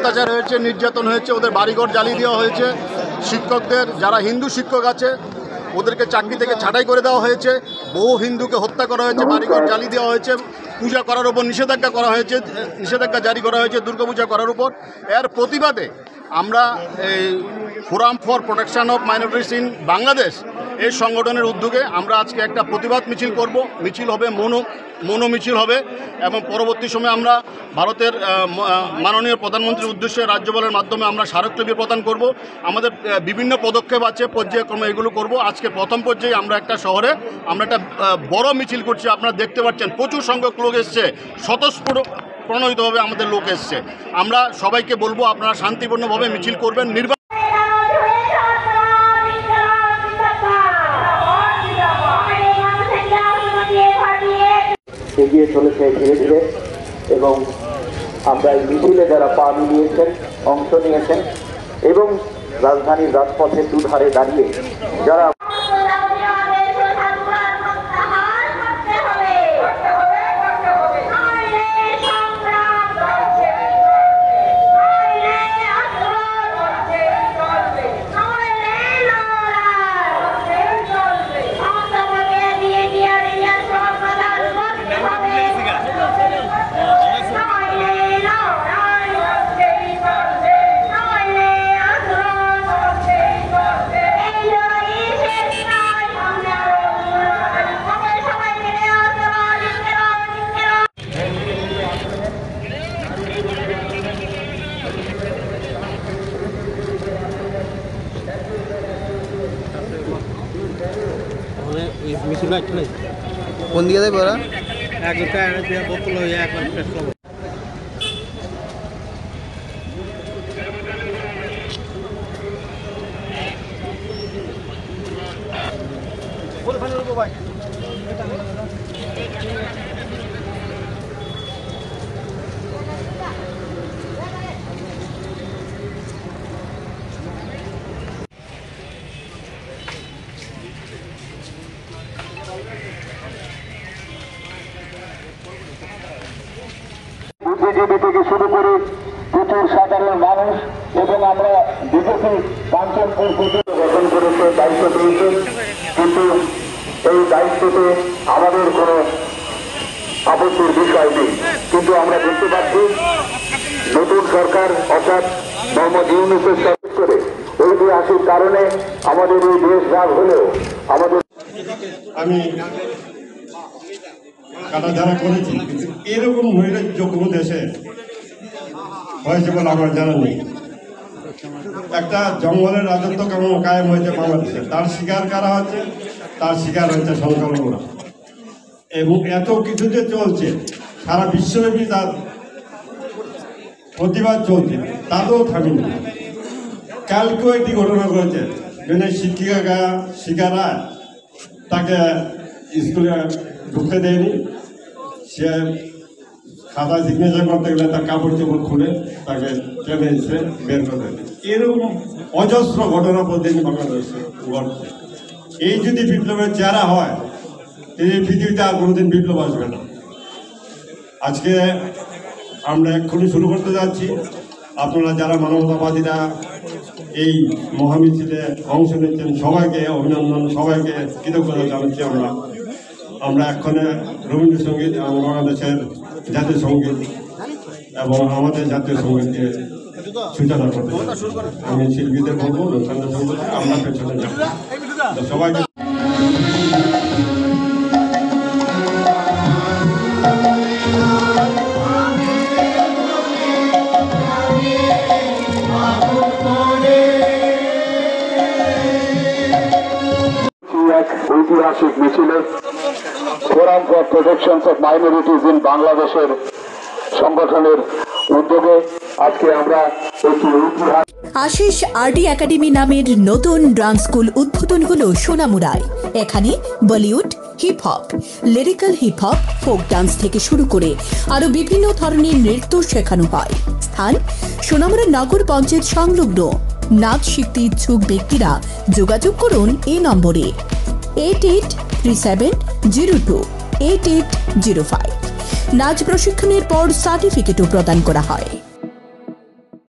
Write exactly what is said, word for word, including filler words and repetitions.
অত্যাচার হয়েছে, নির্যাতন হয়েছে, ওদের বাড়িঘর জ্বালিয়ে দেওয়া হয়েছে। শিক্ষকদের যারা হিন্দু শিক্ষক আছে ওদেরকে চাকরি থেকে ছাঁটাই করে দেওয়া হয়েছে। বহু হিন্দুকে হত্যা করা হয়েছে, বাড়িঘর জ্বালিয়ে দেওয়া হয়েছে, পূজা করার উপর নিষেধাজ্ঞা করা হয়েছে, নিষেধাজ্ঞা জারি করা হয়েছে দুর্গাপূজা করার উপর। এর প্রতিবাদে আমরা এই forum for protection of minorities in Bangladesh এই সংগঠনের উদ্যোগে আমরা আজকে একটা প্রতিবাদ মিছিল করব। মিছিল হবে মনো মনো মিছিল হবে এবং পরবর্তী সময়ে আমরা ভারতের মাননীয় প্রধানমন্ত্রীর উদ্দেশ্যে রাজ্যপালের মাধ্যমে আমরা স্মারকলিপি প্রদান করব। আমাদের বিভিন্ন পদক্ষেপ আছে, পর্যায়ক্রমে এগুলো করব। আজকে প্রথম পর্যায়ে আমরা একটা শহরে আমরা একটা বড় মিছিল করছি। আপনারা দেখতে পাচ্ছেন প্রচুর সংখ্যক লোক এসছে, স্বতঃস্ফূর্ত প্রণোদিতভাবে আমাদের লোক এসছে। আমরা সবাইকে বলবো আপনারা শান্তিপূর্ণভাবে মিছিল করবেন। নির্বাচন এগিয়ে চলেছে ধীরে ধীরে এবং আমরা এই মিছিলে যারা পা মিলিয়েছেন, অংশ নিয়েছেন এবং রাজধানীর রাজপথের দুধারে দাঁড়িয়ে যারা কোন দিকে যাবে ওরা? বোতল হয়ে এখন শেষ করবো। বুদ্ধিজীবী থেকে শুরু করে প্রচুর সাধারণ মানুষ এবং আমরা বিজেপি কাঞ্চনপুর গঠন করেছে, দায়িত্ব পেয়েছে, কিন্তু এই দায়িত্বতে আমাদের কোনো আপত্তির বিষয় নেই। কিন্তু আমরা দেখতে পাচ্ছি নতুন সরকার অর্থাৎ মোহাম্মদ ইউনূসের সরকার করে ঐতিহাসিক কারণে আমাদের এই দেশ ভাগ হলেও আমাদের আমি কাটাধারা করেছি, কিন্তু এরকম নৈরাজ্য কোনো দেশে হয়েছে বলে আমার জানা নেই। একটা জঙ্গলের রাজত্ব কেমন কায়েম হয়েছে বাংলাদেশে, তার শিকার কারা হচ্ছে, তার শিকার হচ্ছে সংখ্যালঘুরা। এবং এত কিছু যে চলছে সারা বিশ্বব্যাপী তার প্রতিবাদ চলছে, তাতেও থামিনি। কালকেও একটি ঘটনা ঘটেছে, যেখানে শিক্ষিকা শিকারা তাকে স্কুলে ঢুকতে দেয়নি, সে খাতা সিগনেচার করতে গেলে তার কাপড় চোপড় খুলে তাকে টেনে এসে বের করে দেয়। এরকম অজস্র ঘটনা প্রতিদিন বাংলাদেশে ঘটছে। এই যদি বিপ্লবের চেহারা হয়, এই পৃথিবীতে আর কোনোদিন বিপ্লব আসবে না। আজকে আমরা এক্ষুনি শুরু করতে যাচ্ছি। আপনারা যারা মানবতাবাদীরা এই মহামিছিলে অংশ নিচ্ছেন সবাইকে অভিনন্দন, সবাইকে কৃতজ্ঞতা জানাচ্ছি। আমরা আমরা এক্ষণে রবীন্দ্রসঙ্গীত এবং বাংলাদেশের জাতীয় সঙ্গীত এবং আমাদের জাতীয় সঙ্গীতকে সূচনা করতে আমি শিল্পীদের বলবো অনুষ্ঠানের সঙ্গে আমরা পেছনে যাব। সবাইকে ঐতিহাসিক মিছিলে forum for protection of minorities in বাংলাদেশের সংগঠনের উদ্যোগে আজকে আমরা একটি ঐতিহাসিক আশিস আরডি একাডেমি নামের নতুন ডান্স স্কুল উদ্বোধন হলো সোনামুড়ায়। এখানে Bollywood, hip hop, lyrical hip hop, folk dance থেকে শুরু করে আরো বিভিন্ন ধরনের নৃত্য শেখানো হয়। স্থান সোনামুড়া নগর পঞ্চায়েত সংলগ্ন। নাচ শিখতে ইচ্ছুক ব্যক্তিরা যোগাযোগ করুন এই নম্বরে eight eight three seven zero two eight eight zero five. নাচ প্রশিক্ষণের পর সার্টিফিকেটও প্রদান করা হয়।